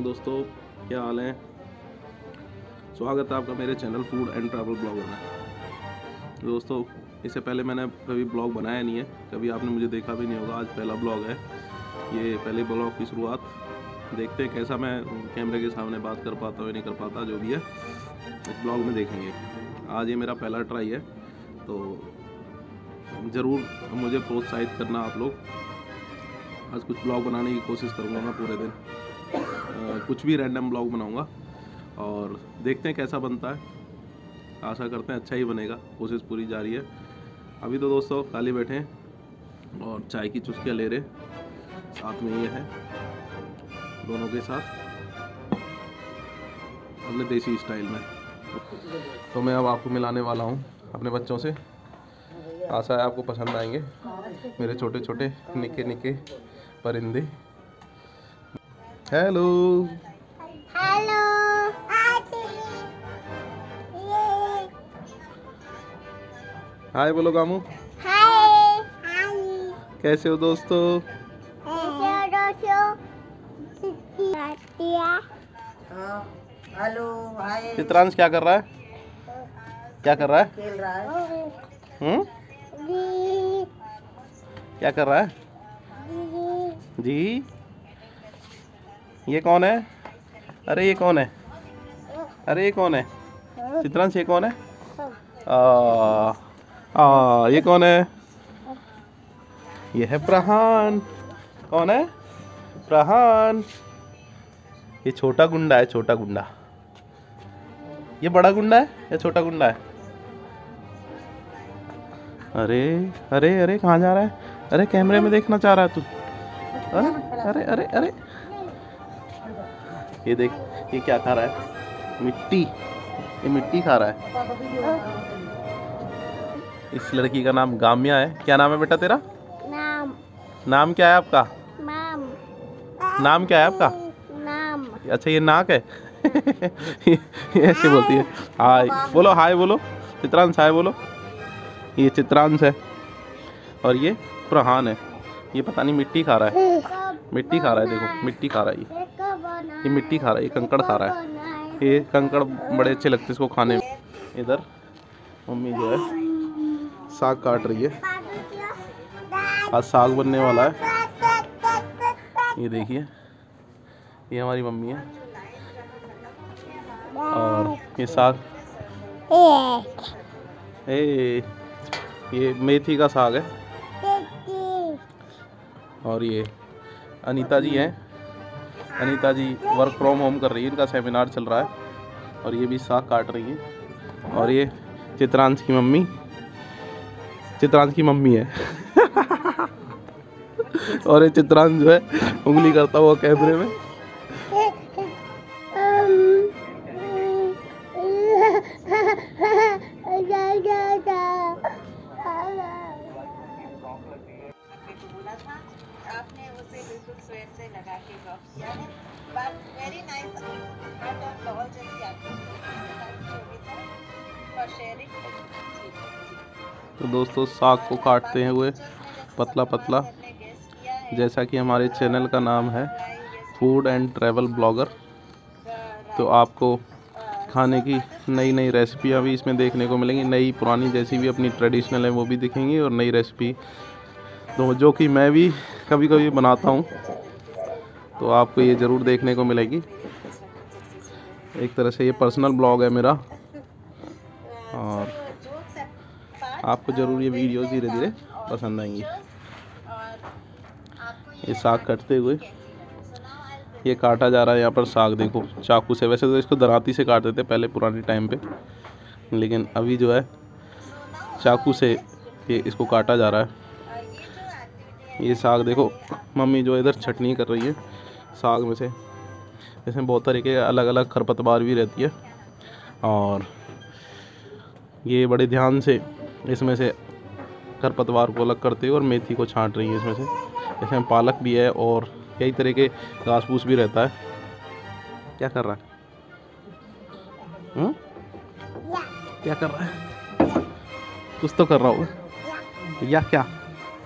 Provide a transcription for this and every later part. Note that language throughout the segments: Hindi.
मॉर्निंग दोस्तों, क्या हाल है। स्वागत है आपका मेरे channel food and travel blogger में। दोस्तों, इससे पहले मैंने कभी ब्लॉग बनाया नहीं है, कभी आपने मुझे देखा भी नहीं होगा। आज पहला ब्लॉग है, ये पहले ब्लॉग की शुरुआत। देखते हैं कैसा मैं कैमरे के सामने बात कर पाता हूँ नहीं कर पाता, जो भी है इस ब्लॉग में देखेंगे। आज ये मेरा पहला ट्राई है, तो ज़रूर मुझे प्रोत्साहित करना आप लोग। आज कुछ ब्लॉग बनाने की कोशिश करूँगा मैं पूरे दिन, कुछ भी रैंडम ब्लॉग बनाऊँगा और देखते हैं कैसा बनता है। आशा करते हैं अच्छा ही बनेगा, कोशिश पूरी जारी है। अभी तो दोस्तों खाली बैठे हैं और चाय की चुस्कियाँ ले रहे, साथ में ये है दोनों के साथ अपने देसी स्टाइल में। तो मैं अब आपको मिलाने वाला हूँ अपने बच्चों से। आशा है आपको पसंद आएंगे मेरे छोटे छोटे निके निके परिंदे। हेलो हेलो, हाय बोलो गामू। हाय कैसे हो दोस्तों? Hello hi. चित्रांश क्या कर रहा है? क्या कर रहा है? खेल रहा है। क्या कर रहा है जी? ये कौन है? अरे ये कौन है? अरे ये कौन है? चित्रांश ये कौन है? ये कौन है? ये है प्रहान। कौन है? प्रहान। ये छोटा गुंडा है, छोटा गुंडा। ये बड़ा गुंडा है या छोटा गुंडा है? अरे अरे अरे कहाँ जा रहा है? अरे कैमरे में देखना चाह रहा है तू? अरे अरे अरे अरे ये देख, ये क्या खा रहा है? मिट्टी। ये मिट्टी खा रहा है। इस लड़की का नाम गाम्या है। क्या नाम है बेटा तेरा? नाम क्या है आपका? नाम क्या है आपका? अच्छा ये नाक है। ये ऐसे बोलती है। हाय बोलो, हाय बोलो। चित्रांश हाय बोलो। ये चित्रांश है और ये प्रहान है। ये पता नहीं मिट्टी खा रहा है, मिट्टी खा रहा है। देखो मिट्टी खा रहा है, ये मिट्टी खा रहा है, ये कंकड़ खा रहा है। ये कंकड़ बड़े अच्छे लगते हैं इसको खाने में। इधर मम्मी जो है साग काट रही है, आज साग बनने वाला है। ये देखिए, ये हमारी मम्मी है और ये साग ये मेथी का साग है। और ये अनीता जी हैं, Anita ji work from home कर रही है, इनका सेमिनार चल रहा है और ये भी साग काट रही है। और ये चित्रांश की मम्मी, चित्रांश की मम्मी है। और ये चित्रांश जो है उंगली करता हुआ कैमरे में। आपने उसे बिल्कुल स्वेट से लगा के ड्रॉप किया है, बट वेरी नाइस। बट बहुत जल्दी आपको फॉर शेयरिंग। तो दोस्तों साग को काटते हैं हुए पतला पतला, जैसा कि हमारे चैनल का नाम है फूड एंड ट्रैवल ब्लॉगर। तो आपको खाने की नई नई रेसिपियाँ भी इसमें देखने को मिलेंगी। नई पुरानी जैसी भी अपनी ट्रेडिशनल है वो भी दिखेंगी, और नई रेसिपी तो जो कि मैं भी कभी कभी बनाता हूँ, तो आपको ये ज़रूर देखने को मिलेगी। एक तरह से ये पर्सनल ब्लॉग है मेरा, और आपको ज़रूर ये वीडियो धीरे धीरे पसंद आएंगी। ये साग कटते हुए ये काटा जा रहा है यहाँ पर साग, देखो चाकू से। वैसे तो इसको दराती से काट देते पहले पुराने टाइम पे, लेकिन अभी जो है चाकू से ये इसको काटा जा रहा है। ये साग देखो, मम्मी जो इधर चटनी कर रही है साग में से। इसमें बहुत तरीके के अलग अलग खरपतवार भी रहती है, और ये बड़े ध्यान से इसमें से खरपतवार को अलग करते हुए और मेथी को छांट रही है इसमें से। इसमें पालक भी है और कई तरह के घास फूस भी रहता है। क्या कर रहा है? क्या कर रहा है? कुछ तो कर रहा हूँ या क्या?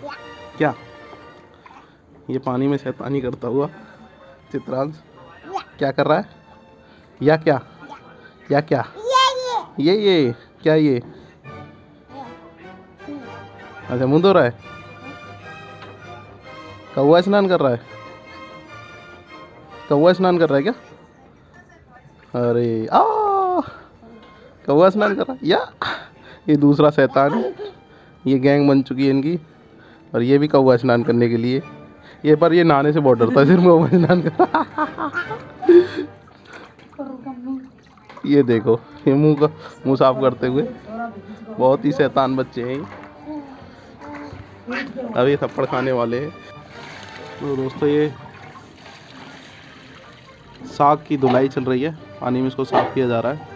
क्या ये पानी में शैतानी करता हुआ चित्रांश? क्या कर रहा है? या क्या? या क्या? ये क्या ये? अच्छा, मुंह धो रहा है। कौवा स्नान कर रहा है। कौवा स्नान कर रहा है क्या? अरे आ कौवा स्नान कर रहा है या? ये दूसरा शैतान है। ये गैंग बन चुकी है इनकी। और ये भी कौवा स्नान करने के लिए। ये पर ये नहाने से बहुत डरता है, सिर्फ कौवा स्नान कर। ये देखो, ये मुंह साफ करते हुए। बहुत ही शैतान बच्चे हैं ये। अभी थप्पड़ खाने वाले हैं। तो दोस्तों, ये साग की धुलाई चल रही है। पानी में इसको साफ किया जा रहा है।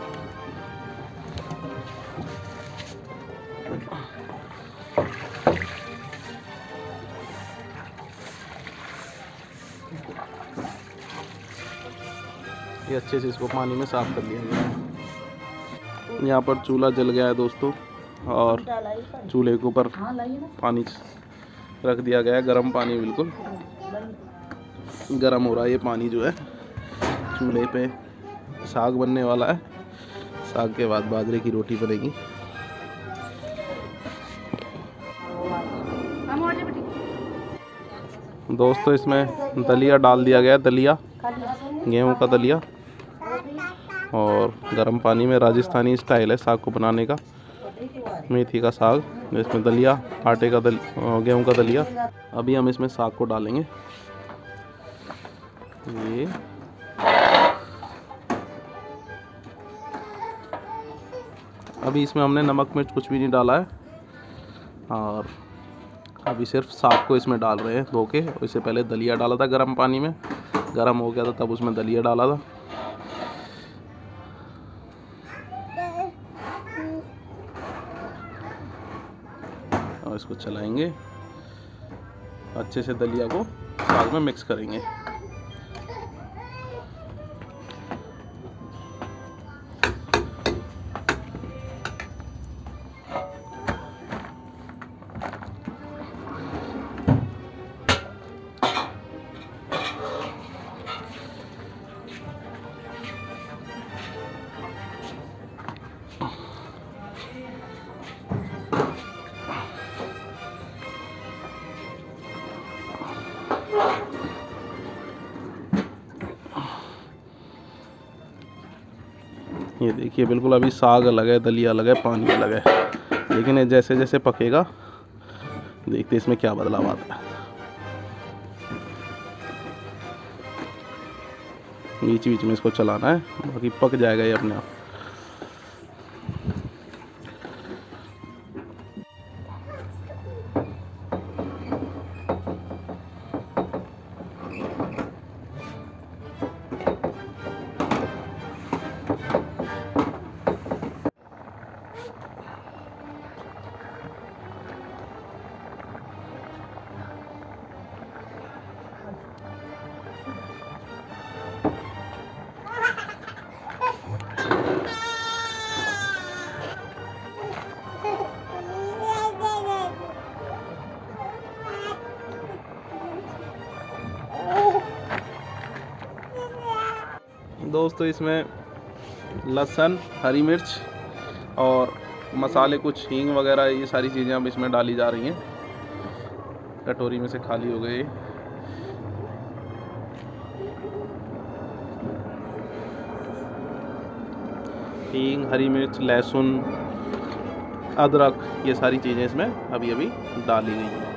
ये अच्छे से इसको पानी में साफ कर लिया गया। यहाँ पर चूल्हा जल गया है दोस्तों, और चूल्हे के ऊपर पानी रख दिया गया है। गर्म पानी, बिल्कुल गर्म हो रहा है ये पानी जो है। चूल्हे पे साग बनने वाला है। साग के बाद बाजरे की रोटी बनेगी। दोस्तों, इसमें दलिया डाल दिया गया है। दलिया, गेहूं का दलिया, और गर्म पानी में। राजस्थानी स्टाइल है साग को बनाने का। मेथी का साग, इसमें दलिया, आटे का गेहूं का दलिया। अभी हम इसमें साग को डालेंगे। ये अभी इसमें हमने नमक मिर्च कुछ भी नहीं डाला है, और अभी सिर्फ साग को इसमें डाल रहे हैं धो के। इससे पहले दलिया डाला था गर्म पानी में, गर्म हो गया था तब उसमें दलिया डाला था। और इसको चलाएंगे अच्छे से, दलिया को साग में मिक्स करेंगे। ये देखिए, बिल्कुल अभी साग अलग है, दलिया अलग है, पानी अलग है। लेकिन ये जैसे जैसे पकेगा, देखते इसमें क्या बदलाव आता है। बीच बीच में इसको चलाना है, बाकी पक जाएगा ये अपने आप। दोस्तों, इसमें लहसुन, हरी मिर्च और मसाले, कुछ हींग वगैरह, ये सारी चीज़ें अब इसमें डाली जा रही हैं। कटोरी में से खाली हो गई। हींग, हरी मिर्च, लहसुन, अदरक, ये सारी चीज़ें इसमें अभी अभी डाली गई हैं।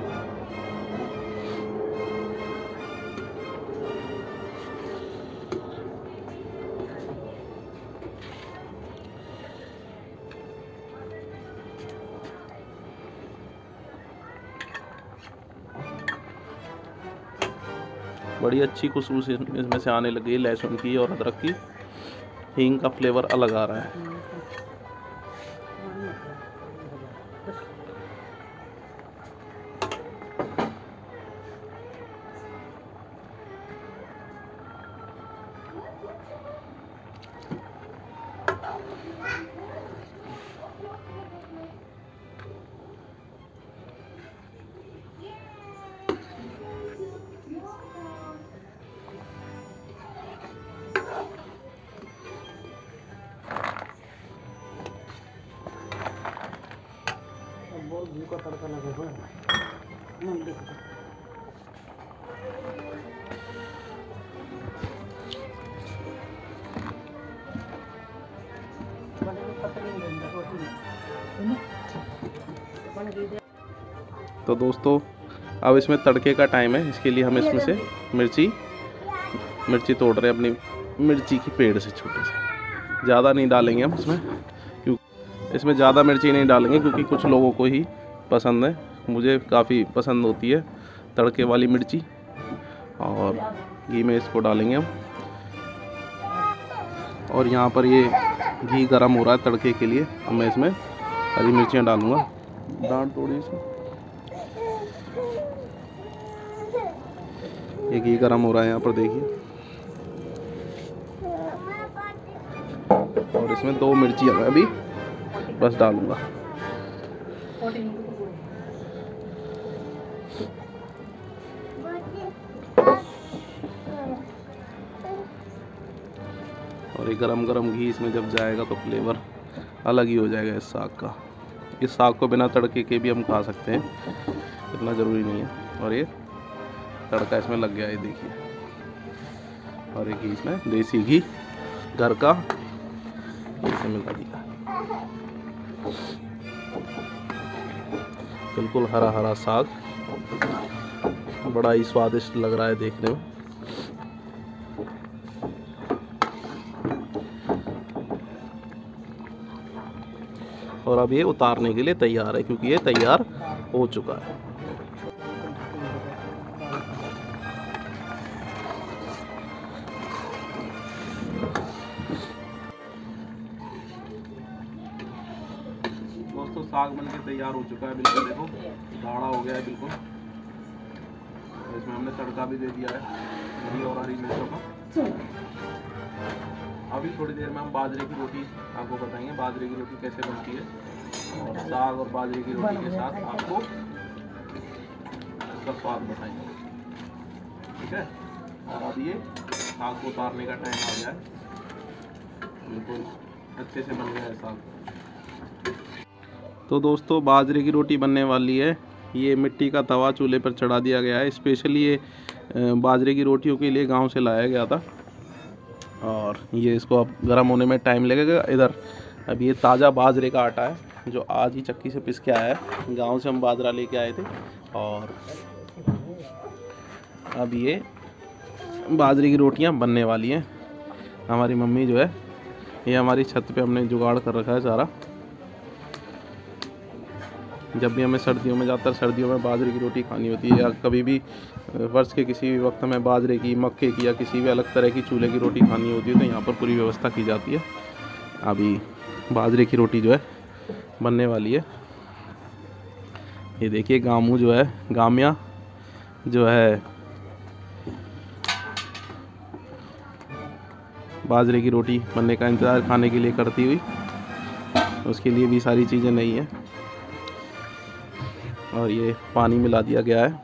बड़ी अच्छी खुशबू इसमें से आने लगी, लहसुन की और अदरक की। हींग का फ्लेवर अलग आ रहा है। तो दोस्तों अब इसमें तड़के का टाइम है, इसके लिए हम इसमें से मिर्ची तोड़ रहे हैं अपनी मिर्ची की पेड़ से, छोटे से। ज़्यादा नहीं डालेंगे हम इसमें, क्योंकि इसमें ज़्यादा मिर्ची नहीं डालेंगे क्योंकि कुछ लोगों को ही पसंद है, मुझे काफ़ी पसंद होती है तड़के वाली मिर्ची। और घी में इसको डालेंगे हम। और यहाँ पर ये घी गरम हो रहा है तड़के के लिए। अब मैं इसमें हरी मिर्चियाँ डालूँगा, डांट तोड़ी इसमें। ये घी गरम हो रहा है यहाँ पर, देखिए। और इसमें 2 मिर्ची मैं अभी बस डालूँगा। और ये गरम गरम घी इसमें जब जाएगा तो फ्लेवर अलग ही हो जाएगा इस साग का। इस साग को बिना तड़के के भी हम खा सकते हैं, इतना ज़रूरी नहीं है। और ये तड़का इसमें लग गया है, देखिए। और एक घी इसमें देसी घी घर का इसे मिला दिया, बिल्कुल हरा हरा साग, बड़ा ही स्वादिष्ट लग रहा है देखने में। और अब ये उतारने के लिए तैयार है, क्योंकि ये तैयार हो चुका है। दोस्तों साग बनके तैयार हो चुका है, बिल्कुल देखो गाढ़ा हो गया है बिल्कुल। और इसमें हमने तड़का भी दे दिया है घी और हरी मिर्चों का। अभी थोड़ी देर में हम बाजरे की रोटी आपको बताएंगे, बाजरे की रोटी कैसे बनती है। और साग और बाजरे की रोटी के साथ आपको इसका स्वाद बताएंगे, ठीक है। और अब ये साग को उतारने का टाइम आ गया है, बिल्कुल अच्छे से बन गया है साग। तो दोस्तों बाजरे की रोटी बनने वाली है। ये मिट्टी का तवा चूल्हे पर चढ़ा दिया गया है। स्पेशली ये बाजरे की रोटियों के लिए गांव से लाया गया था। और ये इसको अब गर्म होने में टाइम लगेगा। इधर अब ये ताज़ा बाजरे का आटा है जो आज ही चक्की से पिस के आया है। गांव से हम बाजरा लेके आए थे। और अब ये बाजरे की रोटियां बनने वाली हैं। हमारी मम्मी जो है, ये हमारी छत पे हमने जुगाड़ कर रखा है सारा। जब भी हमें सर्दियों में, ज़्यादातर सर्दियों में बाजरे की रोटी खानी होती है, या कभी भी वर्ष के किसी भी वक्त हमें बाजरे की, मक्के की या किसी भी अलग तरह की चूल्हे की रोटी खानी होती है, तो यहाँ पर पूरी व्यवस्था की जाती है। अभी बाजरे की रोटी जो है बनने वाली है। ये देखिए गामू जो है, गामिया जो है बाजरे की रोटी बनने का इंतज़ार खाने के लिए करती हुई, उसके लिए भी सारी चीज़ें नहीं है। और ये पानी मिला दिया गया है।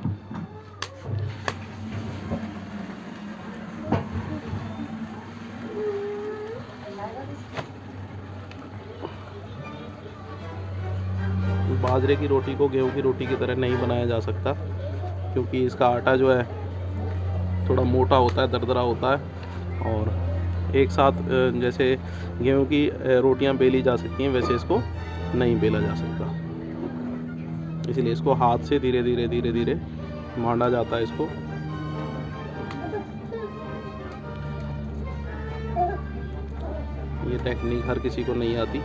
बाजरे की रोटी को गेहूं की रोटी की तरह नहीं बनाया जा सकता, क्योंकि इसका आटा जो है थोड़ा मोटा होता है, दरदरा होता है। और एक साथ जैसे गेहूं की रोटियां बेली जा सकती हैं, वैसे इसको नहीं बेला जा सकता। इसलिए इसको हाथ से धीरे धीरे मांडा जाता है इसको। ये टेक्निक हर किसी को नहीं आती।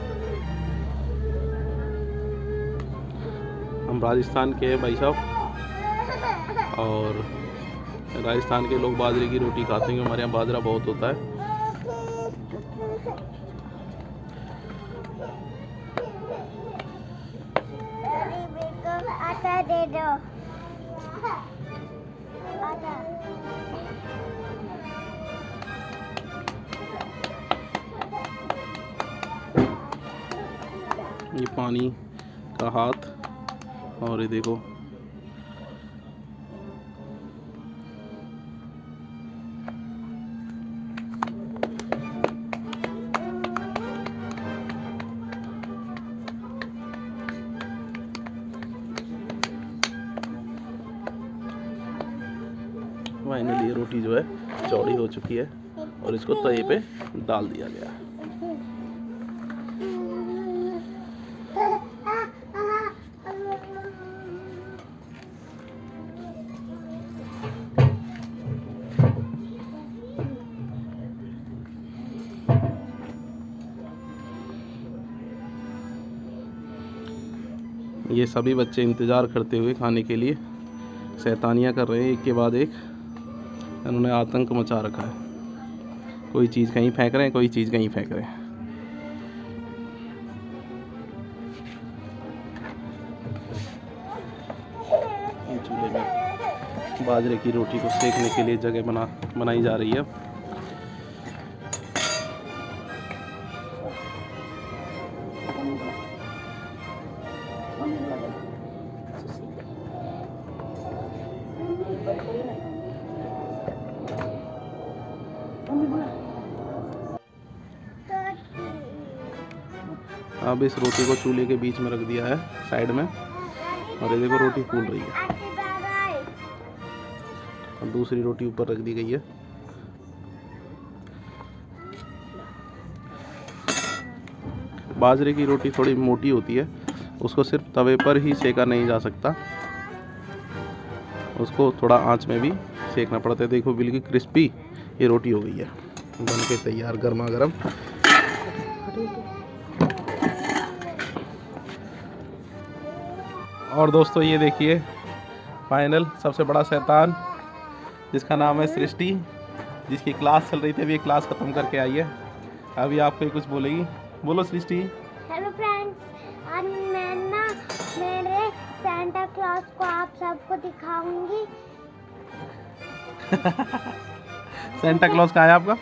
हम राजस्थान के हैं भाई साहब, और राजस्थान के लोग बाजरे की रोटी खाते हैं। हमारे यहाँ बाजरा बहुत होता है। आटा दे दो। आटा। ये पानी का हाथ, और ये देखो फाइनली ये रोटी जो है चौड़ी हो चुकी है और इसको तवे पे डाल दिया गया। ये सभी बच्चे इंतज़ार करते हुए खाने के लिए शैतानियाँ कर रहे हैं, एक के बाद एक। इन्होंने आतंक मचा रखा है, कोई चीज़ कहीं फेंक रहे हैं, कोई चीज़ कहीं फेंक रहे हैं। चूल्हे में बाजरे की रोटी को सेकने के लिए जगह बनाई जा रही है। अब इस रोटी को चूल्हे के बीच में रख दिया है साइड में, और ये देखो रोटी फूल रही है। और दूसरी रोटी ऊपर रख दी गई है। बाजरे की रोटी थोड़ी मोटी होती है, उसको सिर्फ तवे पर ही सेका नहीं जा सकता, उसको थोड़ा आंच में भी सेकना पड़ता है। देखो बिल्कुल क्रिस्पी ये रोटी हो गई है, बन के तैयार गर्मा गर्म। और दोस्तों ये देखिए फाइनल सबसे बड़ा शैतान, जिसका नाम है सृष्टि, जिसकी क्लास चल रही थी, अभी ये क्लास ख़त्म करके आई है। अभी आपको कुछ बोलेगी, बोलो सृष्टि। हेलो फ्रेंड्स, आज मैं ना मेरे सेंटा क्लॉज को आप सबको दिखाऊंगी। सेंटा क्लॉज कहाँ है आपका?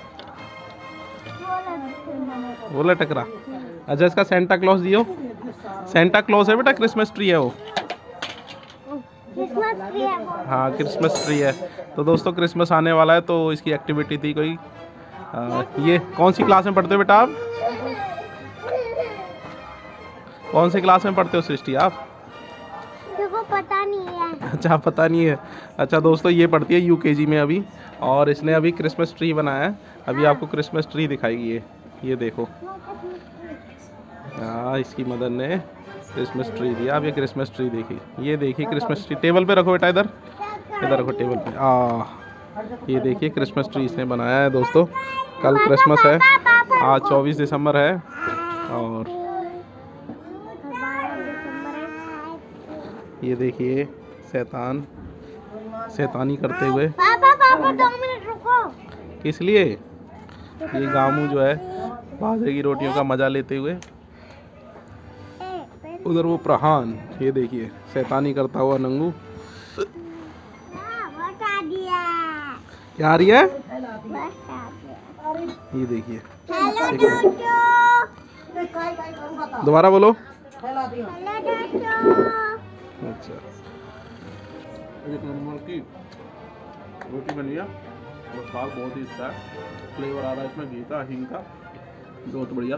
वो लटक रहा। अच्छा इसका सेंटा क्लॉज दियो। सेंटा क्लॉज है बेटा, क्रिसमस ट्री है वो। क्रिसमस ट्री है वो। हाँ क्रिसमस ट्री है। तो दोस्तों क्रिसमस आने वाला है, तो इसकी एक्टिविटी थी कोई। ये कौन सी क्लास में पढ़ते हो बेटा आप? कौन सी क्लास में पढ़ते हो सृष्टि आप? देखो पता नहीं है। अच्छा पता नहीं है। अच्छा दोस्तों ये पढ़ती है यूकेजी में अभी, और इसने अभी क्रिसमस ट्री बनाया है। अभी आपको क्रिसमस ट्री दिखाएगी ये देखो। हाँ इसकी मदर ने क्रिसमस ट्री दिया। अब ये क्रिसमस ट्री देखिए, ये देखिए क्रिसमस ट्री। टेबल पे रखो बेटा, इधर रखो टेबल पे। ये देखिए क्रिसमस ट्री इसने बनाया है दोस्तों। कल क्रिसमस है, आज 24 दिसंबर है, और ये देखिए शैतानी करते हुए। पापा 2 मिनट रुको। इसलिए ये गामू जो है बाजरे की रोटियों का मजा लेते हुए, उधर वो प्रहान, ये देखिए शैतानी करता हुआ नंगू। बता दिया। क्या आ रही है? बता दिया। ये देखिए। हेलो दोबारा बोलो। हेलो अच्छा एक नंबर की रोटी बनी है, और साग बहुत ही अच्छा है। फ्लेवर आ रहा है इसमें घी का, हींग का, बहुत बढ़िया।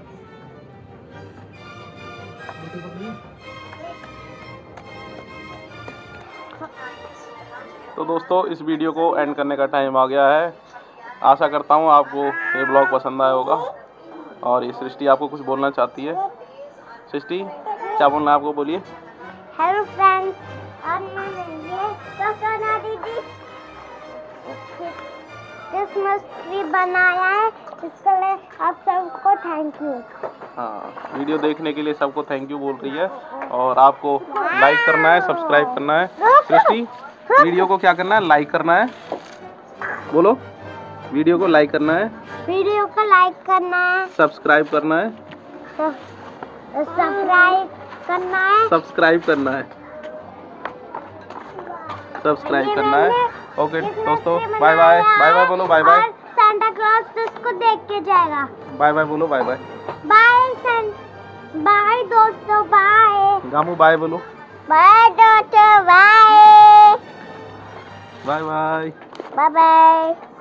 तो दोस्तों इस वीडियो को एंड करने का टाइम आ गया है। आशा करता हूँ आपको ये ब्लॉग पसंद आया होगा। और ये सृष्टि आपको कुछ बोलना चाहती है। सृष्टि क्या बोलना है आपको, बोलिए। हेलो फ्रेंड्स, आज मैंने ये सपना दीदी क्रिसमस ट्री बनाया है, इसके लिए आप सबको थैंक यू। हाँ वीडियो देखने के लिए सबको थैंक यू बोल रही है, और आपको लाइक करना है, सब्सक्राइब करना है। सृष्टि वीडियो को क्या करना है? लाइक करना है, बोलो। वीडियो को लाइक करना है, वीडियो को लाइक करना है, सब्सक्राइब करना है, सब्सक्राइब करना है, सब्सक्राइब करना है, सब्सक्राइब करना है। ओके दोस्तों, बाय बाय। बाय बाय बोलो, बाय बाय। सेंटा क्लॉज इसको देख के जाएगा। बाय बाय बोलो, बाय बाय। बाय दोस्तों, बाय। गामू बाय बोलो। बाय दोस्तों, bye. Bye bye. Bye bye.